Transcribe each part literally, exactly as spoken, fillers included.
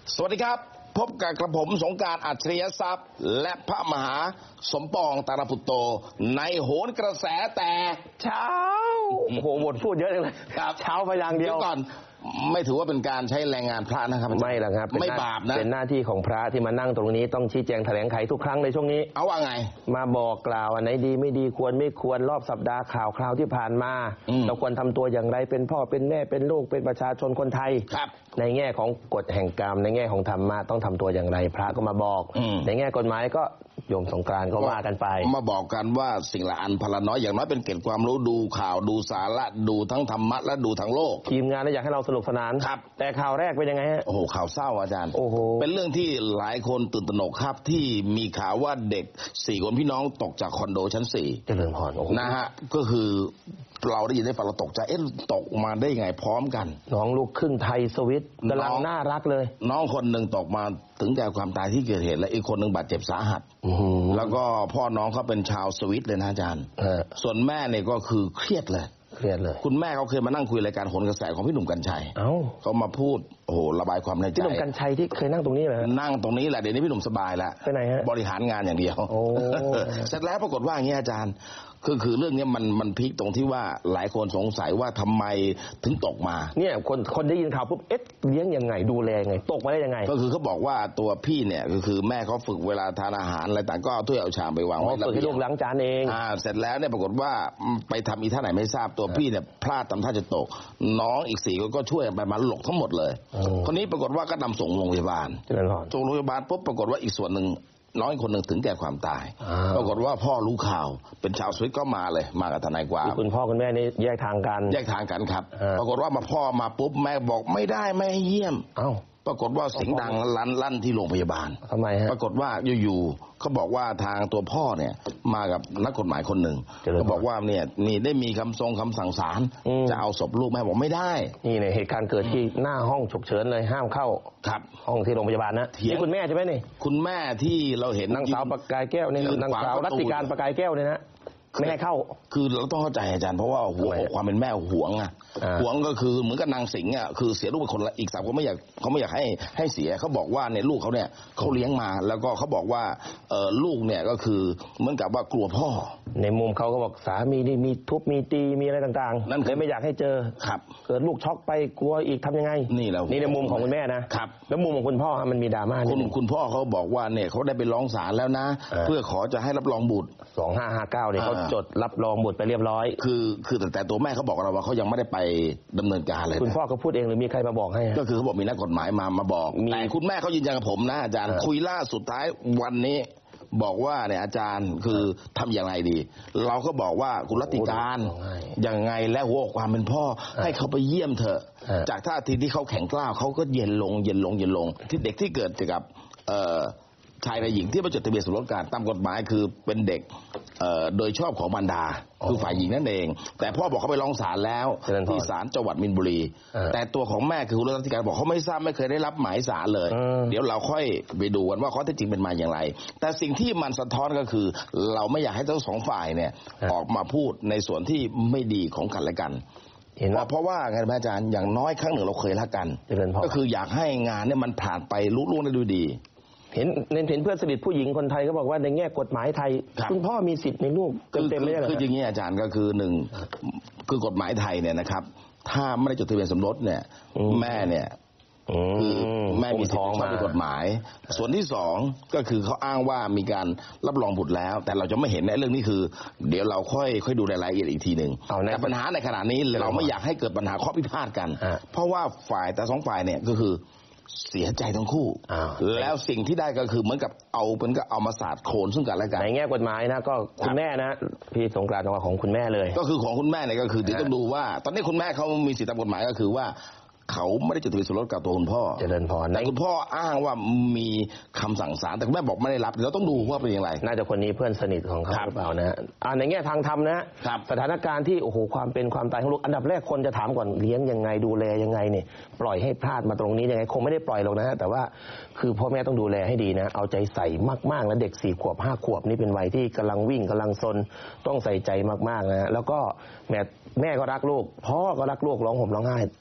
สวัสดีครับพบกับกระผมสงกรานต์อัจฉริยทรัพย์และพระมหาสมปองตาลปุตโตในโหนกระแสแต่เช้าโอ้โหบทพูดเยอะเลยครับเช้าไปอย่างเดียวก่อนไม่ถือว่าเป็นการใช้แรงงานพระนะครับไม่หรอกครับไม่บาปนะเป็นหน้าที่ของพระที่มานั่งตรงนี้ต้องชี้แจงแถลงไขทุกครั้งในช่วงนี้เอาว่าไงมาบอกกล่าวอันไหนดีไม่ดีควรไม่ควรรอบสัปดาห์ข่าวคราวที่ผ่านมาเราควรทำตัวอย่างไรเป็นพ่อเป็นแม่เป็นลูกเป็นประชาชนคนไทยในแง่ของกฎแห่งกรรมในแง่ของธรรมะต้องทำตัวอย่างไรพระก็มาบอกในแง่กฎหมายก็โยมสงกรานต์ก็ว่ากันไปมาบอกกันว่าสิ่งละอันพละน้อยอย่างน้อยเป็นเกร็ดความรู้ดูข่าวดูสาระดูทั้งธรรมะและดูทั้งโลกทีมงานอยากให้เราสนุกสนานครับแต่ข่าวแรกเป็นยังไงฮะโอ้โหข่าวเศร้าอาจารย์โอ้โหเป็นเรื่องที่หลายคนตื่นตระหนกครับที่มีข่าวว่าเด็กสี่คนพี่น้องตกจากคอนโดชั้นสี่เจริญพรนะฮะก็คือเราได้ยินได้ฟังเราตกใจเอ๊ะตกมาได้ไงพร้อมกันน้องลูกครึ่งไทยสวิตกำลังน่ารักเลยน้องคนหนึ่งตกมาถึงแก่ความตายที่เกิดเหตุและอีกคนหนึ่งบาดเจ็บสาหัสแล้วก็พ่อน้องเขาเป็นชาวสวิตเลยนะอาจารย์ส่วนแม่เนี่ยก็คือเครียดเลยเครียดเลยคุณแม่เขาเคยมานั่งคุยรายการโหนกระแสของพี่หนุ่มกรรชัยเขามาพูดโอ้โหระบายความในใจพี่หนุ่มกรรชัยที่เคยนั่งตรงนี้เลยนั่งตรงนี้แหละเดี๋ยวนี้พี่หนุ่มสบายแล้วไปไหนฮะบริหารงานอย่างเดียวเสร็จแล้วปรากฏว่าอย่างนี้อาจารย์คือคือเรื่องนี้มันมันพลิกตรงที่ว่าหลายคนสงสัยว่าทำไมถึงตกมาเนี่ยคนคนได้ยินข่าวปุ๊บเอ๊ะเลี้ยงยังไงดูแลยังไงตกมาได้ยังไงก็คือเขาบอกว่าตัวพี่เนี่ยก็คือแม่เขาฝึกเวลาทานอาหารอะไรต่างก็เอาถ้วยเอาชามไปวางไว้ฝึกให้ลูกล้างจานเองอ่าเสร็จแล้วเนี่ยปรากฏว่าไปทำอีท่าไหนไม่ทราบตัวพี่เนี่ยพลาดทำท่าจะตกน้องอีกสี่ก็ช่วยไปมาหลกทั้งหมดเลยคนนี้ปรากฏว่าก็นำส่งโรงพยาบาลส่งโรงพยาบาลปุ๊บปรากฏว่าอีกส่วนหนึ่งน้อยคนหนึ่งถึงแก่ความตายปรากฏว่าพ่อรู้ข่าวเป็นชาวสวิตก็มาเลยมากับทนายความคุณพ่อคุณแม่นี่แยกทางกันแยกทางกันครับปรากฏว่ามาพ่อมาปุ๊บแม่บอกไม่ได้ไม่ให้เยี่ยมเอ้าปรากฏว่าเสียงดังลั่นลั่นที่โรงพยาบาลทำไมฮะปรากฏว่าอยู่ๆเขาบอกว่าทางตัวพ่อเนี่ยมากับนักกฎหมายคนหนึ่งเขาบอกว่าเนี่ยมีได้มีคำทรงคำสั่งศาลจะเอาศพลูกแม่บอกไม่ได้นี่เนี่ยเหตุการณ์เกิดที่หน้าห้องฉุกเฉินเลยห้ามเข้าครับห้องที่โรงพยาบาลนะนี่คุณแม่ใช่ไหมนี่คุณแม่ที่เราเห็นนางสาวประกายแก้วเนี่ยนางสาวรัติการประกายแก้วเนี่ยนะไม่ให้เข้าคือเราต้องเข้าใจอาจารย์เพราะว่าหัวความเป็นแม่หวงอ่ะหวงก็คือเหมือนกับนางสิงห์อ่ะคือเสียลูกเป็นคนละอีกสามก็ไม่อยากเขาไม่อยากให้ให้เสียเขาบอกว่าเนี่ยลูกเขาเนี่ยเขาเลี้ยงมาแล้วก็เขาบอกว่าเออลูกเนี่ยก็คือเหมือนกับว่ากลัวพ่อในมุมเขาก็บอกสามีนี่มีทุบมีตีมีอะไรต่างๆนั่นเลยไม่อยากให้เจอครับเกิดลูกช็อกไปกลัวอีกทำยังไงนี่เรานี่ในมุมของคุณแม่นะครับแล้วมุมของคุณพ่อมันมีดราม่าคุณคุณพ่อเขาบอกว่าเนี่ยเขาได้ไปร้องศาลแล้วนะเพื่อขอจะให้รับรองบุตรสองห้าห้าเก้าเนี่ยเขาจดรับรองบุตรไปเรียบร้อยคือคือแต่แต่ตัวแม่เขาบอกเราว่าเขายังไม่ได้ไปดำเนินการเลยคุณพ่อเขาพูดเองหรือมีใครมาบอกให้ก็คือเขาบอกมีนักกฎหมายมามาบอกแต่คุณแม่เขายืนยันกับผมนะอาจารย์คุยล่าสุดท้ายวันนี้บอกว่าเนี่ยอาจารย์คือทำอย่างไรดีเราก็บอกว่าคุณรัติการยังไงและหัวอกความเป็นพ่อให้เขาไปเยี่ยมเถอะจากท่าทีที่เขาแข็งกล้าวเขาก็เย็นลงเย็นลงเย็นลงที่เด็กที่เกิดจากกับชายและหญิงที่มาจดทะเบียนสมรสกันตามกฎหมายคือเป็นเด็กโดยชอบของบรรดาคือฝ่ายหญิงนั่นเองแต่พ่อบอกเขาไปร้องศาลแล้วที่ศาลจังหวัดมินบุรีแต่ตัวของแม่คือคุณรัติการบอกเขาไม่ทราบไม่เคยได้รับหมายศาลเลยเดี๋ยวเราค่อยไปดูกันว่าข้อเท็จจริงเป็นมาอย่างไรแต่สิ่งที่มันสะท้อนก็คือเราไม่อยากให้ทั้งสองฝ่ายเนี่ยออกมาพูดในส่วนที่ไม่ดีของกันและกันเห็นว่าเพราะว่าไงอาจารย์อย่างน้อยครั้งหนึ่งเราเคยรักกันก็คืออยากให้งานเนี่ยมันผ่านไปลุล่วงได้ด้วยดีเห็นเห็นเพื่อนสนิทผู้หญิงคนไทยก็บอกว่าในแง่กฎหมายไทยคุณพ่อมีสิทธิ์ในลูกเต็มๆเลยคืออย่างนี้อาจารย์ก็คือหนึ่งคือกฎหมายไทยเนี่ยนะครับถ้าไม่ได้จดทะเบียนสมรสเนี่ยแม่เนี่ยคือแม่มีสิทธิ์ชอบด้วยกฎหมายส่วนที่สองก็คือเขาอ้างว่ามีการรับรองบุตรแล้วแต่เราจะไม่เห็นในเรื่องนี้คือเดี๋ยวเราค่อยค่อยดูรายละเอียดอีกทีหนึ่งแต่ปัญหาในขณะนี้เราไม่อยากให้เกิดปัญหาข้อพิพาทกันเพราะว่าฝ่ายแต่สองฝ่ายเนี่ยก็คือเสียใจทั้งคู่แล้วสิ่งที่ได้ก็คือเหมือนกับเอาเป็นก็เอามาสาดโคลนซึ่งกันและกันในแง่กฎหมายนะก็คุณแม่นะพี่สงกรานต์ว่าของคุณแม่เลยก็คือของคุณแม่เนี่ยก็คือเดี๋ยวต้องดูว่าตอนนี้คุณแม่เขามีสิทธิตามกฎหมายก็คือว่าเขาไม่ได้จดทะเบียนสมรสกับตัวคุณพ่อเจริญพรแต่คุณพ่ออ้างว่ามีคำสั่งศาลแต่คุณแม่บอกไม่ได้รับเราต้องดูว่าเป็นอย่างไรน่าจะคนนี้เพื่อนสนิทของเขาหรือเปล่านะในแง่ทางธรรมนะสถานการณ์ที่โอ้โหความเป็นความตายของลูกอันดับแรกคนจะถามก่อนเลี้ยงยังไงดูแลยังไงเนี่ยปล่อยให้พลาดมาตรงนี้ยังไงคงไม่ได้ปล่อยหรอกนะแต่ว่าคือพ่อแม่ต้องดูแลให้ดีนะเอาใจใส่มากๆแล้วเด็กสี่ขวบห้าขวบนี่เป็นวัยที่กำลังวิ่งกำลังซนต้องใส่ใจมากๆนะแล้วก็แม่แม่ก็รักลูกพ่อก็รักลูกร้องห่มร้องไห้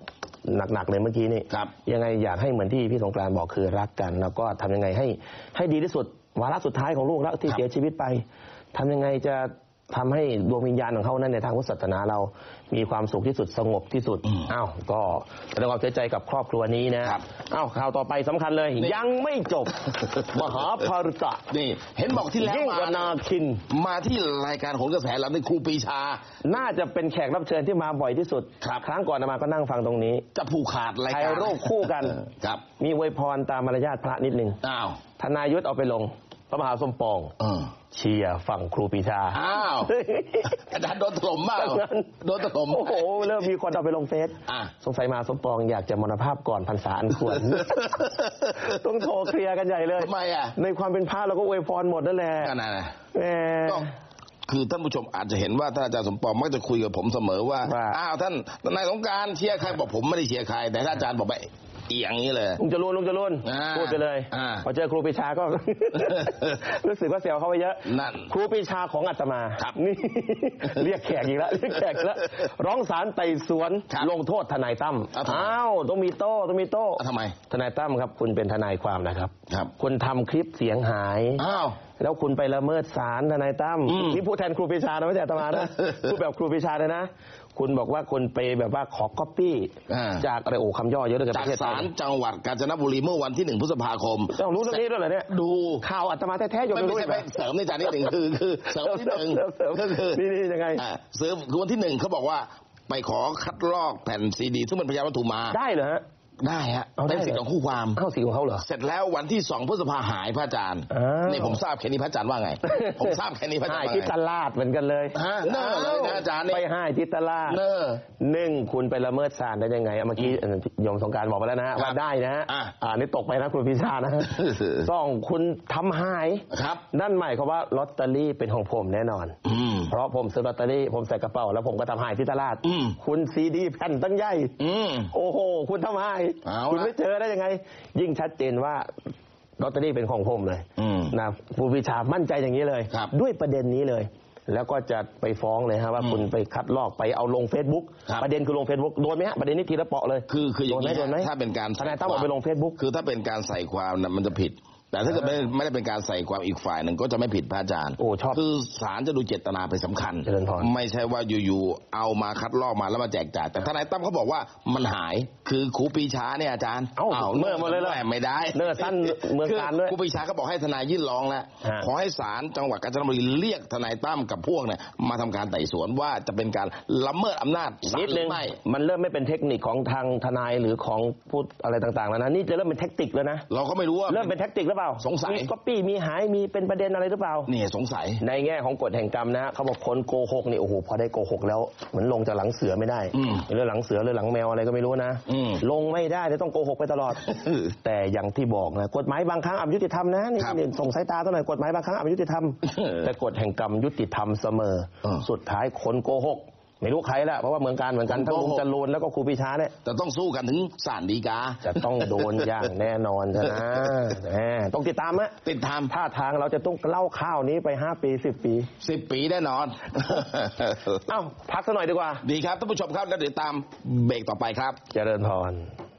หนักๆเลยเมื่อกี้นี่ยังไงอยากให้เหมือนที่พี่สงกรานต์บอกคือรักกัน แล้วก็ทำยังไงให้ให้ดีที่สุดวาระสุดท้ายของลูกแล้วที่เสียชีวิตไปทำยังไงจะทำให้ดวงวิญญาณของเขานั้นในทางพุทธศาสนาเรามีความสุขที่สุดสงบที่สุดอ้าวก็แสดงความเสียใจกับครอบครัวนี้นะอ้าวข่าวต่อไปสำคัญเลยยังไม่จบ มหาภารตะนี่เห็นบอกที่แล้วยิ่งกว่านาคินมาที่รายการโหนกระแสเราในครูปรีชาน่าจะเป็นแขกรับเชิญที่มาบ่อยที่สุดครั้งก่อนมาก็นั่งฟังตรงนี้จะผูกขาดรายการถ่ายรูปคู่กันครับมีอวยพรตามมารยาทพระนิดนึงอ้าวทนายยุทธเอาไปลงพระมหาสมปองเชียร์ฝั่งครูปรีชาอ้าวอาจารย์โดนถล่มมากโดนถล่มโอ้โหเริ่มมีคนเอาไปลงเฟซสงสัยมาสมปองอยากจะมรณภาพก่อนพรรษาอันควรต้องโทรเคลียร์กันใหญ่เลยทำไมอ่ะในความเป็นพระเราก็อวยพรหมดนั่นแหละนั่นแหละคือท่านผู้ชมอาจจะเห็นว่าท่านอาจารย์สมปองมักจะคุยกับผมเสมอว่าอ้าวท่านนายสงกรานต์เชียร์ใครบอกผมไม่ได้เชียร์ใครแต่ท่านอาจารย์บอกไปเอียงนี้เลยลุงจรูนลุงจรูนพูดไปเลยพอเจอครูปรีชาก็รู้สึกว่าเสียวเข้าไปเยอะนั่นครูปรีชาของอาตมานี่เรียกแขกอีกแล้วเรียกแขกแล้วร้องศาลไต่สวนลงโทษทนายตั้มอ้าวต้องมีโต้ต้องมีโต้ทำไมทนายตั้มครับคุณเป็นทนายความนะครับคุณทำคลิปเสียงหายอ้าวแล้วคุณไปละเมิดศาลทนายตั้มนี่พูดแทนครูปรีชานะไม่ใช่อาตมานะพูดแบบครูปรีชาเลยนะคุณบอกว่าคุณไปแบบว่าขอก๊อปปี้จากอะไรโอ้คำย่อเยอะเลยจากศาลจังหวัดกาญจนบุรีเมื่อวันที่หนึ่งพฤษภาคมต้องรู้เรื่องนี้ด้วยเหรอเนี่ยดูข่าวอาตมาแท้ๆอยู่ไม่ใช่เสริมในจานนิดหนึ่งคือคือเสริมที่หนึ่งก็คือนี่นี่ยังไงเสริมคือวันที่หนึ่งเขาบอกว่าไปขอคัดลอกแผ่นซีดีซึ่งเป็นพยานวัตถุมาได้เหรอฮะได้ฮะเป็นสิทธิ์ของคู่ความเข้าสิทธิ์ของเขาเหรอเสร็จแล้ววันที่สองพฤษภาหายพระอาจารย์นี่ผมทราบแค่นี้พระอาจารย์ว่าไงผมทราบแค่นี้พระอาจารย์ว่าไงที่ตลาดเหมือนกันเลยเนอเลยนะอาจารย์ไปให้ที่ตลาดเนอหนึ่งคุณไปละเมิดศาลได้ยังไงเมื่อกี้โยมสงกรานต์บอกไปแล้วนะว่าได้นะอ่านี่ตกไปนะคุณพิชานะสองคุณทำหายครับนั่นหมายความว่าลอตเตอรี่เป็นของผมแน่นอนเพราะผมซื้อลอตเตอรี่ผมใส่กระเป๋าแล้วผมก็ทำหายที่ตลาดคุณซีดีแผ่นตั้งใหญ่โอ้โหคุณทำหายคุณไม่เจอได้ยังไงยิ่งชัดเจนว่าลอตเตอรี่เป็นของผมเลยนะครูปรีชามั่นใจอย่างนี้เลยด้วยประเด็นนี้เลยแล้วก็จะไปฟ้องเลยฮะว่าคุณไปคัดลอกไปเอาลง Facebook ประเด็นคือลง Facebook โดนไหมฮะประเด็นนี้ทีละเปาะเลยคือคืออย่างนี้ถ้าเป็นการทนายตั้มเอาไปลง Facebook คือถ้าเป็นการใส่ความน่ะมันจะผิดแต่ถ้าเกิดไม่ไม่ได้เป็นการใส่ความอีกฝ่ายหนึ่งก็จะไม่ผิดพระอาจารย์โอ้ชอบคือศาลจะดูเจตนาเป็นสำคัญไม่ใช่ว่าอยู่ๆเอามาคัดลอกมาแล้วมาแจกจ่ายแต่ทนายตั้มเขาบอกว่ามันหายคือครูปรีชาเนี่ยอาจารย์เอ้าเมื่อมาเลยเลยไม่ได้เนื้อสั้นเมืองการด้วยครูปรีชาก็บอกให้ทนายยื่นร้องแล้วขอให้ศาลจังหวัดกาญจนบุรีเรียกทนายตั้มกับพวกเนี่ยมาทำการไต่สวนว่าจะเป็นการละเมิดอำนาจศาลหรือไม่มันเริ่มไม่เป็นเทคนิคของทางทนายหรือของพูดอะไรต่างๆแล้วนะนี่จะเริ่มเป็นแท็กติกแล้วนะเราก็ไม่รู้ว่าเริ่มเป็นแท็กติกหรือเปล่าสงสัยปี้มีหายมีเป็นประเด็นอะไรหรือเปล่านี่สงสัยในแง่ของกฎแห่งกรรมนะเขาบอกคนโกหกนี่โอ้โหพอได้โกหกแล้วเหมือนลงจากหลังเสือไม่ได้เรื่องหลังเสือเรื่องหลังแมวอะไรก็ไม่รู้นะลงไม่ได้เลยต้องโกหกไปตลอดแต่อย่างที่บอกนะกฎหมายบางครั้งอยุติธรรมนะนี่ส่งสายตาตัวหน่อยกฎหมายบางครั้งอยุติธรรมแต่กฎแห่งกรรมยุติธรรมเสมอสุดท้ายคนโกหกไม่รู้ใครแล้วเพราะว่าเหมือนกันเหมือนกันทั้งลุงจรูนแล้วก็ครูปรีชาเนี่ยจะต้องสู้กันถึงศาลฎีกาจะต้องโดนอย่างแน่นอนนะต้องติดตามฮะติดตามท่าทางเราจะต้องเล่าข่าวนี้ไปห้าปีสิบปีสิบปีแน่นอนเอ้าพักสักหน่อยดีกว่าดีครับท่านผู้ชมครับแล้วติดตามเบรกต่อไปครับเจริญพร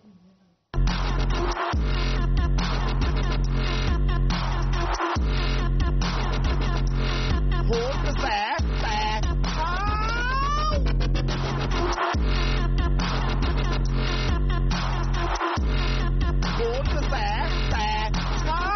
โหกระแสแตกโหกระแสแตกเช้า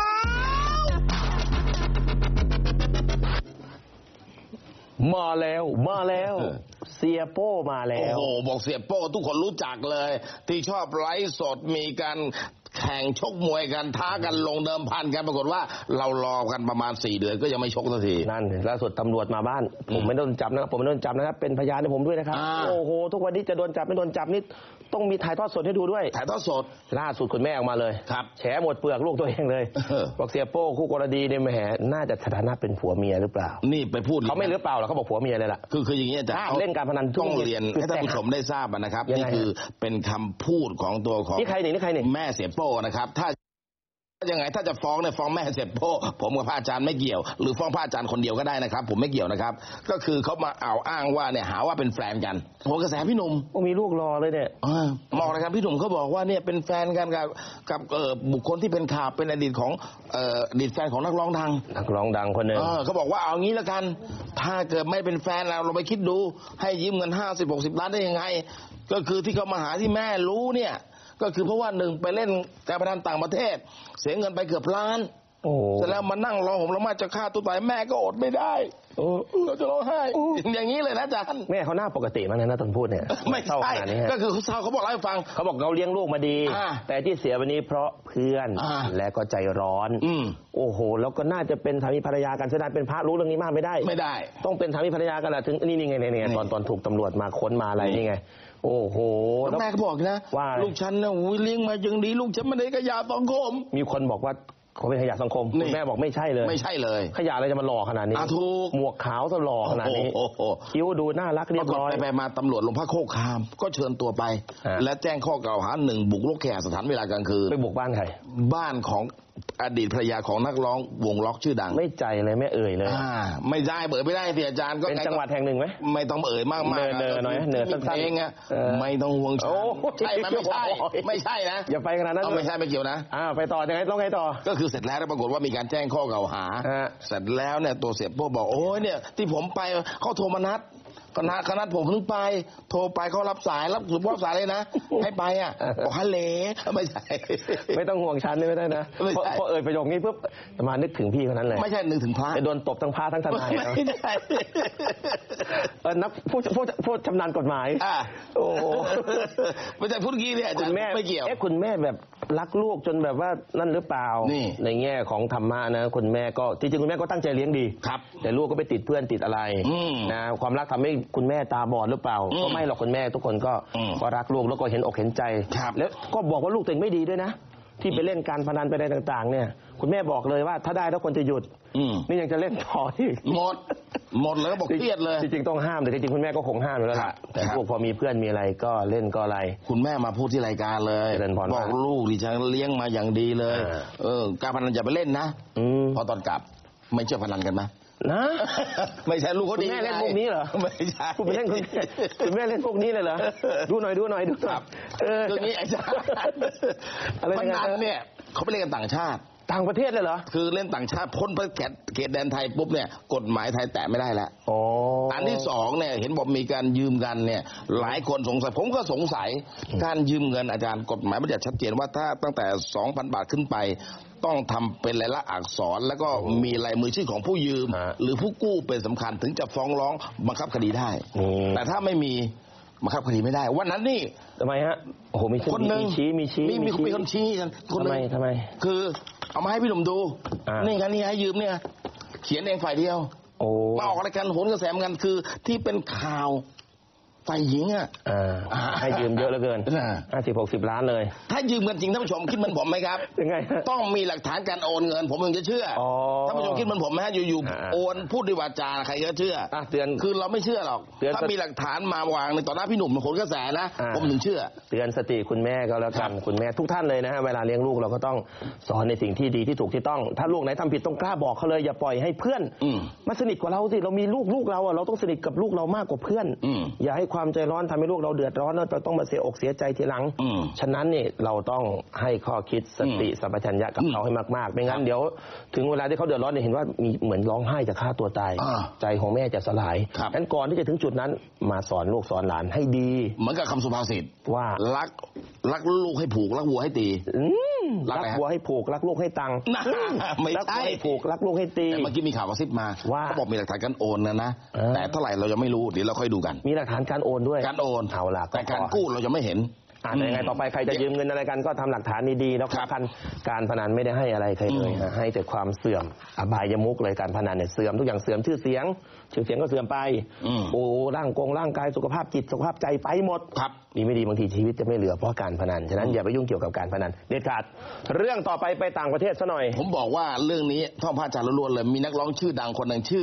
มาแล้วมาแล้วเสียโป้มาแล้วโอ้โหบอกเสียโป้ทุกคนรู้จักเลยที่ชอบไลฟ์สดมีการแข่งชกมวยกันท้ากันลงเดิมพันกันปรากฏว่าเรารอกันประมาณสี่เดือนก็ยังไม่ชกสักทีนั่นล่าสุดตำรวจมาบ้านผมไม่โดนจับนะครับผมไม่โดนจับนะครับเป็นพยานให้ผมด้วยนะครับโอ้โหทุกวันนี้จะโดนจับไม่โดนจับนี่ต้องมีถ่ายทอดสดให้ดูด้วยถ่ายทอดสดล่าสุดคุณแม่ออกมาเลยครับแฉหมดเปลือกลูกตัวเองเลยบอกเสียโป้คู่กรณีเนี่ยแหมน่าจะสถานะเป็นผัวเมียหรือเปล่านี่ไปพูดเขาไม่หรือเปล่าหรอเขาบอกผัวเมียเลยล่ะคือคืออย่างนี้จะเล่นการพนันต้องเรียนให้ท่านผู้ชมได้ทราบนะครับนี่คือเป็นคำพูดของตัวของนี่ใครนี่นี่ใครนี่แม่เสียโป้นะครับถ้ายังไงถ้าจะฟ้องเนี่ยฟ้องแม่เสร็จโป้ผมกับพระอาจารย์ไม่เกี่ยวหรือฟ้องพระอาจารย์คนเดียวก็ได้นะครับผมไม่เกี่ยวนะครับก็คือเขามาเอาอ้างว่าเนี่ยหาว่าเป็นแฟนกันโหกระแสพี่หนุ่มมีลูกรอเลยเนี่ยมองนะครับพี่หนุ่มเขาบอกว่าเนี่ยเป็นแฟนกันกับกับบุคคลที่เป็นข่าวเป็นอดีตของอดีตแฟนของนักร้องดังนักร้องดังคนหนึ่งเขาบอกว่าเอางี้ละกันถ้าเกิดไม่เป็นแฟนเราเราไปคิดดูให้ยืมเงินห้าสิบหกสิบล้านได้ยังไงก็คือที่เขามาหาที่แม่รู้เนี่ยก็คือเพราะว่าหนึ่งไปเล่นการพนันต่างประเทศเสียเงินไปเกือบล้านเสร็จแล้วมานั่งร้องห่มร้องไห้จะฆ่าตัวตายแม่ก็อดไม่ได้เราจะร้องไห้อย่างนี้เลยนะอาจารย์แม่เขาหน้าปกติมากนะตอนพูดเนี่ยไม่ใช่ก็คือเขาเขาบอกเล่าให้ฟังเขาบอกเราเลี้ยงลูกมาดีแต่ที่เสียวันนี้เพราะเพื่อนและก็ใจร้อนโอ้โหแล้วก็น่าจะเป็นสามีภรรยากันแสดงเป็นพระรู้เรื่องนี้มากไม่ได้ไม่ได้ต้องเป็นสามีภรรยากันแหละถึงนี่นี่ไงเนี่ยตอนตอนถูกตำรวจมาค้นมาอะไรนี่ไงโอ้โหแล้วแม่ก็บอกนะว่าลูกฉันเนี่ยเลี้ยงมาอย่างดีลูกฉันไม่ได้ขยะสังคมมีคนบอกว่าเขาเป็นขยะสังคมคุณแม่บอกไม่ใช่เลยไม่ใช่เลยขยะอะไรจะมาหล่อขนาดนี้ถูกหมวกขาวจะหล่อขนาดนี้คิ้วดูน่ารักเรียบร้อยไปมาตำรวจโรงพักโคกคามก็เชิญตัวไปและแจ้งข้อกล่าวหาหนึ่งบุกรุกแขกสถานเวลากลางคืนไปบุกบ้านใครบ้านของอดีตภรรยาของนักร้องวงล็อกชื่อดังไม่ใจเลยไม่เอ่ยเลยไม่ได้เบิดไม่ได้ที่อาจารย์ก็เป็นจังหวัดแห่งหนึ่งไหมไม่ต้องเอ่ยมากมากเนินๆหน่อยเนินสั้นๆเองอ่ะไม่ต้องห่วงฉันใช่ไม่ใช่ไม่ใช่นะอย่าไปขนาดนั้นไม่ใช่ไม่เกี่ยวนะอ่าไปต่อยังไงต้องไงต่อก็คือเสร็จแล้วปรากฏว่ามีการแจ้งข้อกล่าวหาเสร็จแล้วเนี่ยตัวเสียโป้บอกโอ้ยเนี่ยที่ผมไปเขาโทรมานัดคณะคณะผมเพิ่งไปโทรไปเขารับสายรับสุดรับสายเลยนะให้ไปอ่ะบอกฮัลโหลไม่ใช่ไม่ต้องห่วงฉันไม่ได้นะพอเอ่ยประโยคนี้ปุ๊บมานึกถึงพี่คนนั้นเลยไม่ใช่นึกถึงพระโดนตบทั้งพระทั้งทนายไม่ใช่เออนักผู้ผู้ผู้ชำนาญกฎหมายโอ้ไม่ใช่พูดงี้เนี่ยคุณแม่ไม่เกี่ยวเอ๊ะคุณแม่แบบรักลูกจนแบบว่านั่นหรือเปล่าในแง่ของธรรมะนะคุณแม่ก็จริงๆคุณแม่ก็ตั้งใจเลี้ยงดีครับแต่ลูกก็ไปติดเพื่อนติดอะไรนะความรักทำให้คุณแม่ตาบอดหรือเปล่าก็ไม่หรอกคุณแม่ทุกคนก็ก็รักลูกแล้วก็เห็นอกเห็นใจแล้วก็บอกว่าลูกตัวเองไม่ดีด้วยนะที่ไปเล่นการพนันไปอะไรต่างๆเนี่ยคุณแม่บอกเลยว่าถ้าได้แล้วคนจะหยุดนี่ยังจะเล่นต่อที่หมดหมดเลยบอกเครียดเลยจริงๆต้องห้ามแต่จริงๆคุณแม่ก็คงห้ามอยู่แล้วล่ะแต่พวกพอมีเพื่อนมีอะไรก็เล่นก็อะไรคุณแม่มาพูดที่รายการเลยบอกลูกดิฉันเลี้ยงมาอย่างดีเลยเออการพนันอย่าไปเล่นนะพอตอนกลับไม่เชื่อพนันกันไหมนะไม่ใช่ลูกเขาดีแม่เล่นพวกนี้เหรอไม่ใช่คุณไปเล่นคุณคุณแม่เล่นพวกนี้เลยเหรอดูหน่อยดูหน่อยดูครับเออตรงนี้อาจารย์พนันเนี่ยเขาไปเล่นกันต่างชาติต่างประเทศเลยเหรอคือเล่นต่างชาติพ้นเขตเขตแดนไทยปุ๊บเนี่ยกฎหมายไทยแตะไม่ได้แล้วอ๋ออันที่สองเนี่ยเห็นบอกมีการยืมกันเนี่ยหลายคนสงสัยผมก็สงสัยการยืมเงินอาจารย์กฎหมายมันจะชัดเจนว่าถ้าตั้งแต่ สองพัน บาทขึ้นไปต้องทำเป็นลายลักษณ์อักษรแล้วก็มีลายมือชื่อของผู้ยืมหรือผู้กู้เป็นสำคัญถึงจะฟ้องร้องบังคับคดีได้แต่ถ้าไม่มีบังคับคดีไม่ได้วันนั้นนี่ทำไมฮะโอ้โหมีคนหนึ่งชี้มีชี้มีมีคนชี้ทำไมทำไมคือเอามาให้พี่หนุ่มดูนี่กันนี่ให้ยืมเนี่ยเขียนเองฝ่ายเดียวมาออกรายการโหนกระแสเหมือนกันคือที่เป็นข่าวฝ่ายหญิงอ่ะให้ยืมเยอะเหลือเกินห้าสิบหกสิบล้านเลยถ้ายืมเงินจริงท่านผู้ชมคิดเหมือนผมไหมครับยังไงต้องมีหลักฐานการโอนเงินผมถึงจะเชื่อท่านผู้ชมคิดเหมือนผมไหมฮะอยู่ๆโอนพูดด้วยวาจาใครก็เชื่อเตือนคือเราไม่เชื่อหรอกถ้ามีหลักฐานมาวางในต่อหน้าพี่หนุ่มโหนกระแสนะผมถึงเชื่อเตือนสติคุณแม่ก็แล้วกันคุณแม่ทุกท่านเลยนะฮะเวลาเลี้ยงลูกเราก็ต้องสอนในสิ่งที่ดีที่ถูกที่ต้องถ้าลูกไหนทำผิดต้องกล้าบอกเขาเลยอย่าปล่อยให้เพื่อนมาสนิทกว่าเราสิเรามีลูกลูกเราอ่ะเราต้องสนิทกับลูกเรามากกว่าเพื่อนอย่าให้ความใจร้อนทำให้ลูกเราเดือดร้อนแล้วต้องมาเสียอกเสียใจทีหลังฉะนั้นนี่เราต้องให้ข้อคิดสติสัมปชัญญะกับเขาให้มากๆไม่งั้นเดี๋ยวถึงเวลาที่เขาเดือดร้อนเนี่ยเห็นว่ามีเหมือนร้องไห้จะฆ่าตัวตายใจของแม่จะสลายงั้นก่อนที่จะถึงจุดนั้นมาสอนลูกสอนหลานให้ดีเหมือนกับคำสุภาษิตว่ารักรักลูกให้ผูกรักวัวให้ตีรักวัวให้ผูกรักลูกให้ตังไม่ใช่ผูกรักลูกให้ตีแต่เมื่อกี้มีข่าวกระซิบมาว่าเขาบอกมีหลักฐานการโอนนะนะแต่เท่าไหร่เรายังไม่รู้เดี๋ยวเราค่อยดูกันมีหลักฐานการโอนด้วยการโอนเอาล่ะแต่การกู้เราจะไม่เห็นอ่ายังไงต่อไปใครจะยืมเงินอะไรกันก็ทำหลักฐานดีๆแล้วครับการพนันไม่ได้ให้อะไรใครเลยให้แต่ความเสื่อมอบายมุกเลยการพนันเนี่ยเสื่อมทุกอย่างเสื่อมชื่อเสียงชื่อเสียงก็เสื่อมไปโอ้ร่างกงร่างกายสุขภาพจิตสุขภาพใจไปหมดครับดีไม่ดีบางทีชีวิตจะไม่เหลือเพราะการพนันฉะนั้นอย่าไปยุ่งเกี่ยวกับการพนันเด็ดขาดเรื่องต่อไปไปต่างประเทศซะหน่อยผมบอกว่าเรื่องนี้ท่องพระอาจารย์ล้วนๆเลยมีนักร้องชื่อดังคนหนึ่งชื่อ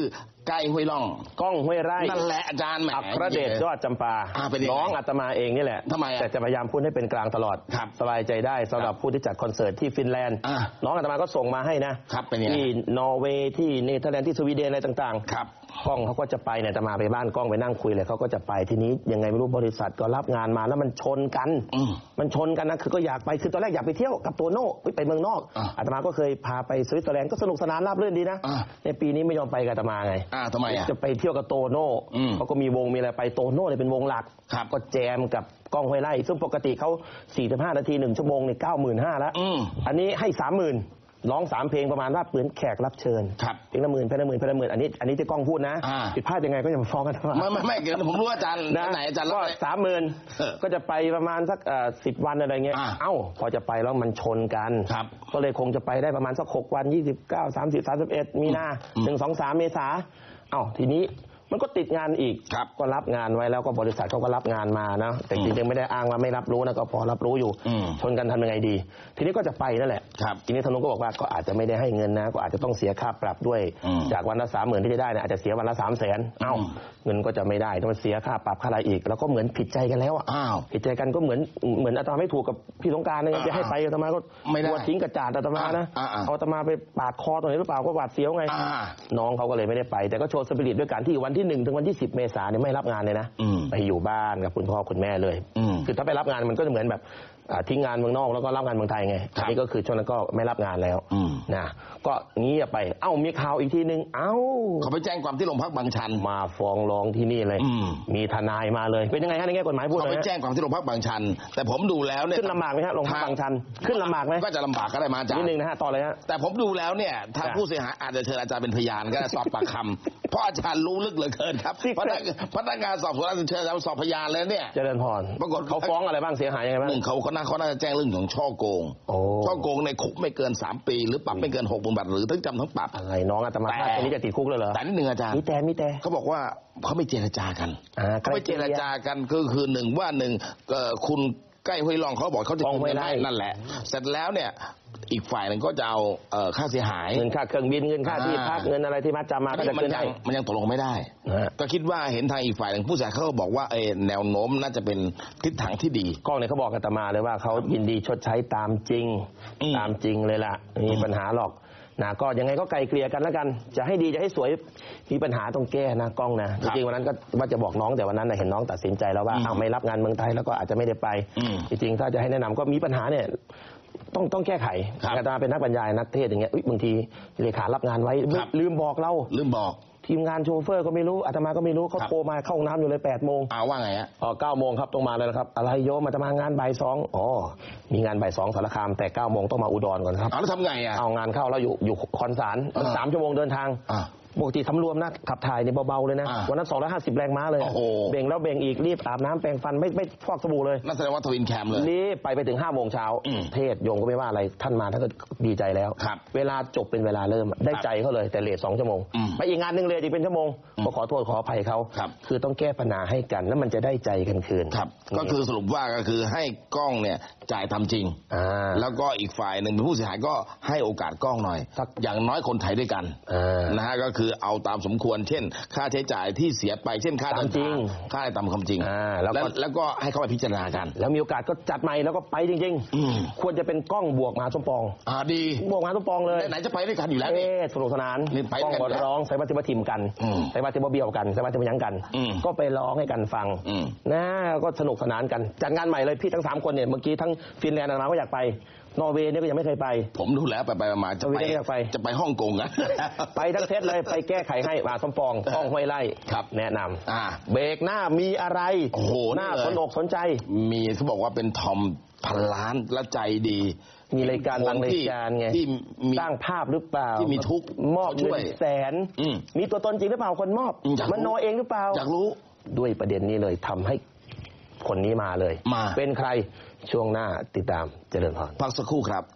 ใกล้ห้วยล่องก้องห้วยไร่นั่นแหละอาจารย์แหมอัครเดชยอดจำปาน้องอาตมาเองนี่แหละทำไมแต่จะพยายามพูดให้เป็นกลางตลอดสบายใจได้สำหรับผู้ที่จัดคอนเสิร์ตที่ฟินแลนด์น้องอาตมาก็ส่งมาให้นะที่นอร์เวย์ที่เนเธอร์แลนด์ที่สวีเดนอะไรต่างๆครับกล้องเขาก็จะไปเนี่ยอาตมาไปบ้านกล้องไปนั่งคุยเลยเขาก็จะไปทีนี้ยังไงไม่รู้บริษัทก็รับงานมาแล้วมันชนกันมันชนกันนะคือก็อยากไปคือตอนแรกอยากไปเที่ยวกับโตโน่ไปเมืองนอกอาตมาก็เคยพาไปสวิตเซอร์แลนด์ก็สนุกสนานราบรื่นดีนะในปีนี้ไม่ยอมไปกับอาตมาไงทำไมจะไปเที่ยวกับโตโน่เขาก็มีวงมีอะไรไปโตโน่เลยเป็นวงหลักก็แจมกับกล้องห้วยไร่ซึ่งปกติเขาสี่สิบห้านาทีหนึ่งชั่วโมงเนี่ยเก้าหมื่นห้าแล้วอันนี้ให้สามหมื่นร้องสามเพลงประมาณว่าเหมือนแขกรับเชิญเพลงละหมื่นเพลงละหมื่นเพลงละหมื่นอันนี้อันนี้จะกล้องพูดนะผิดพลาดยังไงก็อย่ามาฟ้องกันไม่ไม่ไม่เกี่ยวผมรู้อาจารย์ไหนอาจารย์ก็สามหมื่นก็จะไปประมาณสักสิบวันอะไรเงี้ยเอ้าพอจะไปแล้วมันชนกันก็เลยคงจะไปได้ประมาณสักหกวันยี่สิบเก้าสามสิบสามสิบเอ็ดมีนาหนึ่งสองสามเมษาเอ้าทีนี้มันก็ติดงานอีกก็รับงานไว้แล้วก็บริษัทเขาก็รับงานมานะแต่จริงๆไม่ได้อ้างว่าไม่รับรู้นะก็พอรับรู้อยู่ชนกันทำยังไงดีทีนี้ก็จะไปนั่นแหละทีนี้ธนงก็บอกว่าก็อาจจะไม่ได้ให้เงินนะก็อาจจะต้องเสียค่าปรับด้วยจากวันละสามหมื่นที่จะได้นะอาจจะเสียวันละสามแสนเอ้าเงินก็จะไม่ได้ต้องเสียค่าปรับค่าอะไรอีกแล้วก็เหมือนผิดใจกันแล้วอ่ะผิดใจกันก็เหมือนเหมือนอาตมาไม่ถูกกับพี่สงกรานต์นะจะให้ไปอาตมาก็ไม่ได้ทิ้งกระจาดอาตมานะเอาอาตมาไปปาดคอตรงนี้หรือเปล่าก็หวาดเสียวไงน้องเขาก็เลยไม่ได้ไปแต่ก็โชว์สปิริตด้วยการที่วันที่หนึ่งถึงวันที่สิบเมษายนไม่รับงานเลยนะไปอยู่บ้านกับคุณพ่อคุณแม่เลยคือถ้าไปรับงานมันก็จะเหมือนแบบทิ้งงานเมืองนอกแล้วก็รับงานเมืองไทยไงอันนี้ก็คือช่วงนั้นก็ไม่รับงานแล้วนะก็เงียบไปเอ้ามีข่าวอีกทีนึงเอ้าเขาไปแจ้งความที่โรงพักบางชันมาฟ้องร้องที่นี่เลยมีทนายมาเลยเป็นยังไงฮะในแง่กฎหมายพูดเลยเขาไปแจ้งความที่โรงพักบางชันแต่ผมดูแล้วเนี่ยขึ้นลำบากไหมฮะโรงพักบางชันขึ้นลำบากไหมก็จะลำบากก็ได้มาจากนิดนึงนะฮะต่อเลยฮะแต่ผมดูแล้วเนี่ยทางผู้เสียหายอาจจะเชิญอาจารย์เป็นพยานก็ได้สอบปากคำเพราะอาจารย์รู้ลึกเหลือเกินครับพนักงานสอบสวนเชิญเราสอบพยานแล้วเนี่ยเจริญพรปรากฏเขาฟ้องอะไรบ้างเสียหายยังไงบ้างหนึ่งเขาเขาน่าเขาน่าจะแจ้งเรื่องของช่อโกงช่อโกงในคุกไม่เกินสามปีหรือปรับไม่เกินหกหมื่นบาทหรือทั้งจำทั้งปรับอะไรน้องอาตมาตอนนี้จะติดคุกเลยเหรอแต่นิดนึงอาจารย์มีแต่มีแต่เขาบอกว่าเขาไม่เจรจากันเขาไม่เจรจากันคือคือหนึ่งว่าหนึ่งคุณใกล้ห้วยล่องเขาบอกเขาจะคืนเงินให้นั่นแหละเสร็จแล้วเนี่ยอีกฝ่ายหนึ่งก็จะเอาค่าเสียหายเงินค่าเครื่องบินเงินค่าที่พักเงินอะไรที่มัดจำมาก็จะคืนให้มันยังตกลงไม่ได้ก็คิดว่าเห็นทางอีกฝ่ายหนึ่งผู้เสียหายเขาก็บอกว่าแนวโน้มน่าจะเป็นทิศทางที่ดีกล้องเนี่ยเขาบอกกับอาตมาเลยว่าเขายินดีชดใช้ตามจริงตามจริงเลยล่ะมีปัญหาหรอกนะก็ยังไงก็ไกลเกลี่ยกันแล้วกันจะให้ดีจะให้สวยมีปัญหาต้องแก้นะกล้องนะจริงๆวันนั้นก็ว่าจะบอกน้องแต่วันนั้นเห็นน้องตัดสินใจแล้วว่าเอาไม่รับงานเมืองไทยแล้วก็อาจจะไม่ได้ไปจริงๆถ้าจะให้แนะนำก็มีปัญหาเนี่ยต้องต้องแก้ไขอาตมาเป็นนักบรรยายนักเทศอย่างเงี้ยบางทีเลขารับงานไว้ลืมบอกเราลืมบอกทีมงานโชเฟอร์ก็ไม่รู้อาตมาก็ไม่รู้เขาโทรมาเข้าห้องน้ำอยู่เลยแปดโมงอ้าวว่าไงฮะอ๋อเก้าโมงครับต้องมาแล้วนะครับอะไรโยมอาตมางานบ่ายสองอ๋อมีงานบ่ายสองสารคามแต่เก้าโมงต้องมาอุดรก่อนครับอ้าวแล้วทำไงอ่ะเอางานเข้าแล้วอยู่อยู่คอนสารสามชั่วโมงเดินทางปกติสำรวมนะขับถ่ายเนี่ยเบาๆเลยนะวันนั้นสองร้อยห้าสิบแรงม้าเลยเบ่งแล้วเบ่งอีกรีบอาบน้ำแปรงฟันไม่ไม่ฟอกสบู่เลยนั่นแสดงว่าทวินแคมเลยรีบไปไปถึงห้าโมงเช้าเทศโยงก็ไม่ว่าอะไรท่านมาท่านก็ดีใจแล้วเวลาจบเป็นเวลาเริ่มได้ใจเขาเลยแต่เลทสองชั่วโมงไปอีกงานหนึ่งเลทอีกเป็นชั่วโมงก็ขอโทษขออภัยเขาคือต้องแก้ปัญหาให้กันแล้วมันจะได้ใจกันคืนครับก็คือสรุปว่าก็คือให้กล้องเนี่ยจ่ายทำจริงแล้วก็อีกฝ่ายหนึ่งเป็นผู้เสียหายก็ให้โอกาสกล้องหน่อยสักอย่างน้อยคนไทยด้วยกันนะฮะก็คือเอาตามสมควรเช่นค่าใช้จ่ายที่เสียไปเช่นค่าเดินทางค่าอะไรตามความจริงแล้วแล้วก็ให้เขาไปพิจารณากันแล้วมีโอกาสก็จัดใหม่แล้วก็ไปจริงๆควรจะเป็นกล้องบวกมหาสมปองอ่าดีบวกมหาสมปองเลยไหนจะไปด้วยกันอยู่แล้วนี่สนุกสนานกล้องก็ร้องใส่บัตรบัตรทีมกันใส่บัตรบัตรเบี้ยวกันใส่บัตรบัตรยังกันก็ไปร้องให้กันฟังนะก็สนุกสนานกันจัดงานใหม่เลยพี่ทั้งสามคนเนี่ยเมื่อกี้ทั้งฟินแลนด์มาก็อยากไปนอร์เวย์เนี่ยก็ยังไม่เคยไปผมดูแล้วไปไปมาจะไปจะไปฮ่องกงนะไปทั้งเซตเลยไปแก้ไขให้มาสมปองกล้องห้วยไร่ครับแนะนำเบรกหน้ามีอะไรโอ้โหหน้าสนอกสนใจมีเขาบอกว่าเป็นทอมพันล้านและใจดีมีรายการบางรายการไงที่สร้างภาพหรือเปล่าที่มีทุกมอบเงินแสนมีตัวตนจริงหรือเปล่าคนมอบมันโนเองหรือเปล่าอยากรู้ด้วยประเด็นนี้เลยทำให้คนนี้มาเลยมาเป็นใครช่วงหน้าติดตามเจริญพรพักสักครู่ครับ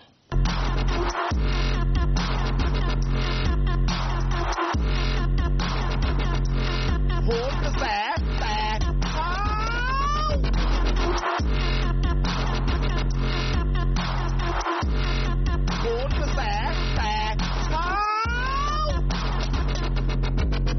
โหนกระแสแตกข้าวโหนกระแสแตกข้าว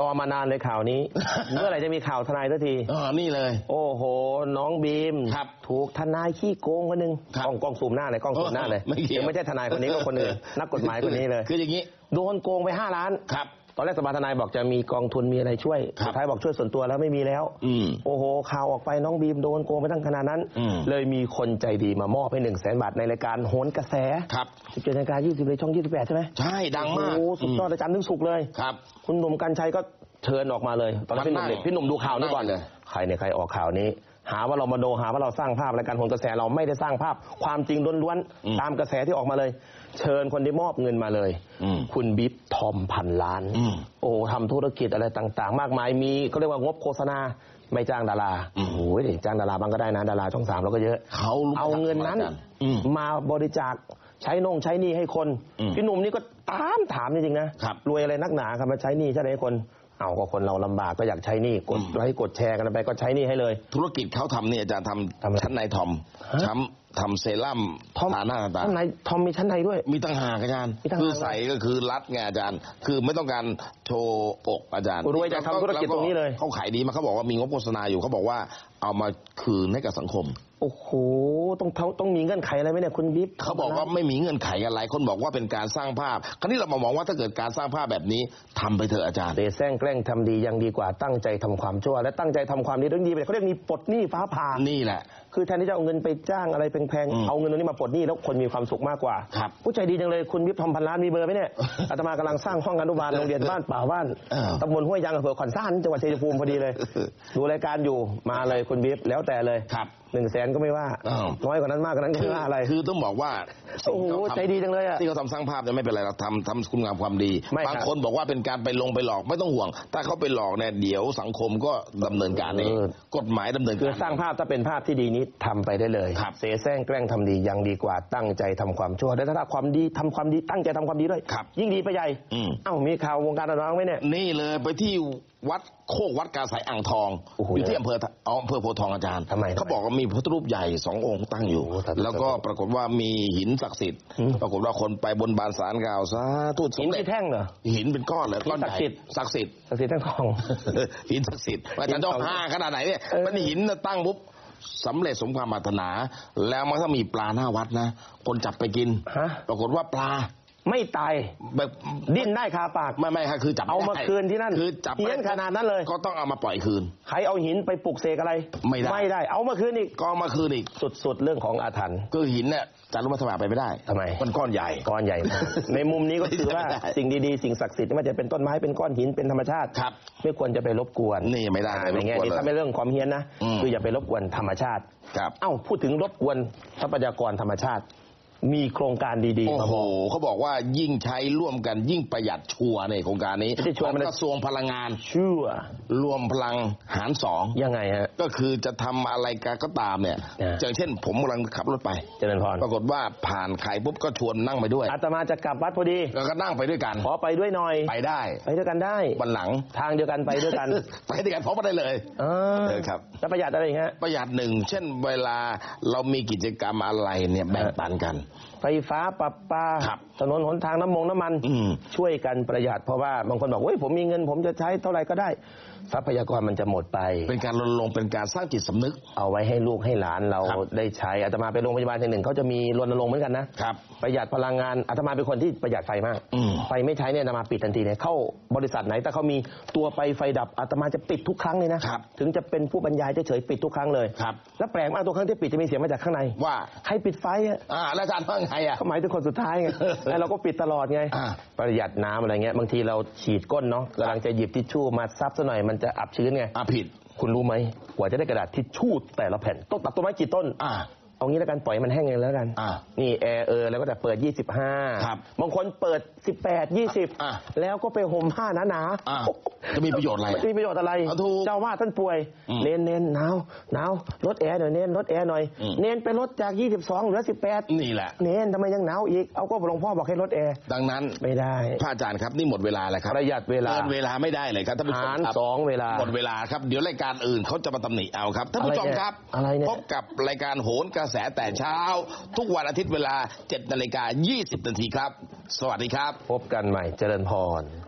มานานเลยข่าวนี้ เมื่อไหร่จะมีข่าวทนายสักทีอ๋อนี่เลยโอ้โหน้องบีมครับถูกทนายขี้โกงคนหนึ่งกล้องกล้องซูมหน้าเลยกล้องซูมหน้าเลยยังไม่ใช่ทนายคนนี้ก็คนอื่นนักกฎหมายคนนี้เลยคืออย่างนี้โดนโกงไปห้าล้านครับตอนแรกสภาทนายบอกจะมีกองทุนมีอะไรช่วยสุดท้ายบอกช่วยส่วนตัวแล้วไม่มีแล้วโอ้โหข่าวออกไปน้องบีมโดนโกงไปตั้งขนาดนั้นเลยมีคนใจดีมามอบให้หนึ่งแสนบาทในรายการโหนกระแสครับสิบเจ็ดนาฬิกายี่สิบเลยช่องยี่สิบแปดใช่ไหมใช่ดังมากโอ้สุดยอดอาจารย์ถึงสุกเลยครับคุณหนุ่มกัญชัยก็เชิญออกมาเลยตอนนั้นพี่หนุ่มพี่หนุ่มดูข่าวนี้ก่อนเลยใครเนี่ยใครออกข่าวนี้หาว่าเรามาโดหาว่าเราสร้างภาพรายการโหนกระแสเราไม่ได้สร้างภาพความจริงล้วนๆตามกระแสที่ออกมาเลยเชิญคนที่มอบเงินมาเลยคุณบิ๊บทอมพันล้านโอ้ทำธุรกิจอะไรต่างๆมากมายมีเขาเรียกว่างบโฆษณาไม่จ้างดาราโอ้โหจ้างดาราบ้างก็ได้นะดาราช่องสามเราก็เยอะเขาเอาเงินนั้นมาบริจาคใช้นงใช้หนี้ให้คนพี่หนุ่มนี่ก็ตามถามจริงๆนะรวยอะไรนักหนาครับมาใช้หนี้ใช้อะไรให้คนเอาก็คนเราลำบากก็อยากใช้หนี้กดไลค์กดแชร์กันไปก็ใช้หนี้ให้เลยธุรกิจเขาทำเนี่ยอาจารย์ทำชั้นในทอมช้ำทำเซรั่มทอมหน้าตาชั้นในทอมมีชั้นในด้วยมีตั้งหากอาจารย์คือใส่ก็คือรัดไงอาจารย์คือไม่ต้องการโชว์อกอาจารย์รวยจากทำธุรกิจตรงนี้เลยเขาขายดีมาเขาบอกว่ามีงบโฆษณาอยู่เขาบอกว่าเอามาคืนให้กับสังคมโอ้โหต้องต้องมีเงื่อนไขอะไรไหมเนี่ยคุณบิ๊บเขาบอกว่าไม่มีเงื่อนไขอะไรคนบอกว่าเป็นการสร้างภาพคราวนี้เรามามองว่าถ้าเกิดการสร้างภาพแบบนี้ทำไปเถอะอาจารย์เตะแซงแกล้งทำดียังดีกว่าตั้งใจทำความชั่วและตั้งใจทำความดีเรื่องดีไปเขาเรียกมีปลดหนี้ฟ้าผ่านี่แหละคือแทนที่จะเอาเงินไปจ้างอะไรแพงๆเอาเงินตรงนี้มาปลดหนี้แล้วคนมีความสุขมากกว่าครับผู้ใจดีจังเลยคุณบิ๊บทอมพันล้านมีเบอร์ไหมเนี่ยอาตมากำลังสร้างห้องอนุบาลโรงเรียนบ้านป่าว่านตำบลห้วยยางอำเภอขอนซ่านจังหวัดชัยภูมิพอดีเลยดูรายการอยู่มาเลยคุณบิ๊บแล้วแต่เลยหนึ่งแสนก็ไม่ว่าน้อยกว่านั้นมากกว่านั้นก็ไม่ว่าอะไรคือต้องบอกว่าโอ้โหใจดีจังเลยอะที่เขาทำสร้างภาพเนี่ยไม่เป็นไรเราทำทำคุณงามความดีบางคนบอกว่าเป็นการไปลงไปหลอกไม่ต้องห่วงถ้าเขาไปหลอกเนี่ยเดี๋ยวสังคมก็ดำเนินการเองกฎหมายดำเนินการคือสร้างภาพถ้าเป็นภาพที่ดีนี้ทำไปได้เลยเสแสร้งแกล้งทำดียังดีกว่าตั้งใจทำความชั่วและถ้าความดีทำความดีตั้งใจทำความดีด้วยยิ่งดีไปใหญ่เอ้ามีข่าววงการร้องไหมเนี่ยนี่เลยไปที่วัดโคกวัดกาสายอ่างทองอยู่ที่อำเภออำเภอโพธิ์ทองอาจารย์เขาบอกว่ามีพระพุทธรูปใหญ่สององค์ตั้งอยู่แล้วก็ปรากฏว่ามีหินศักดิ์สิทธิ์ปรากฏว่าคนไปบนบานศาลกล่าวสาธุหินที่แท่งเหรอหินเป็นก้อนเลยก้อนใหญ่ศักดิ์สิทธิ์ศักดิ์สิทธิ์ทั้งทองหินศักดิ์สิทธิ์อาจารย์เจ้าห้าขนาดไหนเนี่ยมันหินตั้งปุ๊บสำเร็จสมความปรารถนาแล้วมันถ้ามีปลาหน้าวัดนะคนจับไปกินปรากฏว่าปลาไม่ตายแบบดิ้นได้คาปากไม่ไม่ครับคือจับเอามาคืนที่นั่นคือจับเหี้ยนขนาดนั้นเลยก็ต้องเอามาปล่อยคืนใครเอาหินไปปลุกเสกอะไรไม่ได้ไม่ได้เอามาคืนอีกก็เอามาคืนอีกสุดๆเรื่องของอาถรรพ์คือหินเนี่ยจัดลงมาถวายไปไม่ได้ทำไมมันก้อนใหญ่ก้อนใหญ่ในมุมนี้ก็คือว่าสิ่งดีๆสิ่งศักดิ์สิทธิ์ไม่ว่าจะเป็นต้นไม้เป็นก้อนหินเป็นธรรมชาติครับไม่ควรจะไปรบกวนนี่ไม่ได้ในแง่นี้ถ้าเป็นเรื่องความเฮี้ยนนะคืออย่าไปรบกวนธรรมชาติครับเอ้าพูดถึงรบกวนทรัพยากรธรรมชาติมีโครงการดีๆโอ้โหเขาบอกว่ายิ่งใช้ร่วมกันยิ่งประหยัดชัวร์ในโครงการนี้ของกระทรวงพลังงานชัวรวมพลังหารสองยังไงฮะก็คือจะทำอะไรก็ตามเนี่ยอย่างเช่นผมกำลังขับรถไปเจริญพรปรากฏว่าผ่านใครปุ๊บก็ชวนนั่งไปด้วยอาตมาจะกลับวัดพอดีแล้วก็นั่งไปด้วยกันขอไปด้วยหน่อยไปได้ไปด้วยกันได้วันหลังทางเดียวกันไปด้วยกันไปด้วยกันพร้อมกันได้เลยเออครับจะประหยัดอะไรฮะประหยัดหนึ่งเช่นเวลาเรามีกิจกรรมอะไรเนี่ยแบ่งปันกันไฟฟ้าประปาถนนหนทางน้ำมงน้ำมันช่วยกันประหยัดเพราะว่าบางคนบอกว่าผมมีเงินผมจะใช้เท่าไหร่ก็ได้ทรัพยากรมันจะหมดไปเป็นการรณรงค์เป็นการสร้างจิตสำนึกเอาไว้ให้ลูกให้หลานเราได้ใช้อาตมาไปโรงพยาบาลแห่งหนึ่งเขาจะมีรณรงค์เหมือนกันนะครับประหยัดพลังงานอาตมาเป็นคนที่ประหยัดไฟมากไฟไม่ใช้เนี่ยอาตมาปิดทันทีเลยเข้าบริษัทไหนแต่เขามีตัวไปไฟดับอาตมาจะปิดทุกครั้งเลยนะถึงจะเป็นผู้บรรยายเฉยๆปิดทุกครั้งเลยแล้วแปลกมากตัวครั้งที่ปิดจะมีเสียงมาจากข้างในว่าให้ปิดไฟอ่าแล้วอาจารย์ว่าไงอ่ะเขาหมายถึงคนสุดท้ายไงแล้วเราก็ปิดตลอดไงประหยัดน้ำอะไรเงี้ยบางทีเราฉีดก้นเนาะกำลังจะหยิบทิชชู่มาซับซะหน่อยมันจะอับชื้นไงอ่ะผิดคุณรู้ไหมกว่าจะได้กระดาษทิชชู่แต่ละแผ่นต้องตัดต้นไม้กี่ต้นอ่าเอางี้แล้วกันปล่อยมันแห้งเองแล้วกันนี่แอร์เออแล้วก็แต่เปิดยี่สิบห้าบางคนเปิดสิบแปด ยี่สิบแล้วก็ไปห่มผ้าหนาๆจะมีประโยชน์อะไรมีประโยชน์อะไรเจ้าว่าท่านป่วยเน้นเน้นหนาวหนาวลดแอร์หน่อยเน้นลดแอร์หน่อยเน้นไปลดจากยี่สิบสองเหลือสิบแปดนี่แหละเน้นทำไมยังหนาวอีกเอาก็หลวงพ่อบอกให้ลดแอร์ดังนั้นไม่ได้พระอาจารย์ครับนี่หมดเวลาแล้วครับประหยัดเวลาเกินเวลาไม่ได้เลยครับท่านผู้ชมครับสองเวลาหมดเวลาครับเดี๋ยวรายการอื่นเขาจะมาตำหนิเอาครับท่านผู้ชมครับพบกับรายการโหนกระแสแต่เช้าทุกวันอาทิตย์เวลา เจ็ดนาฬิกายี่สิบนาทีครับสวัสดีครับพบกันใหม่เจริญพร